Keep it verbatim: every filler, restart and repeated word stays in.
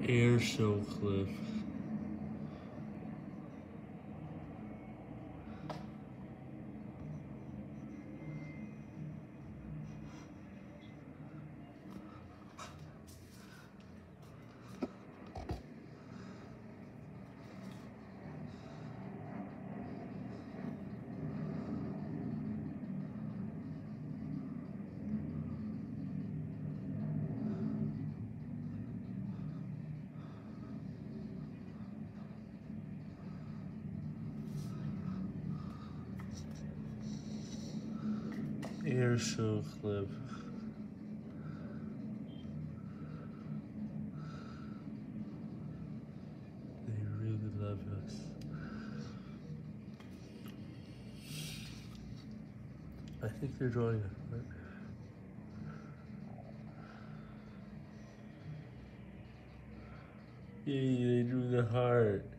Air show clip. Air show clip. They really love us. I think they're drawing a heart. Yay, they drew the heart.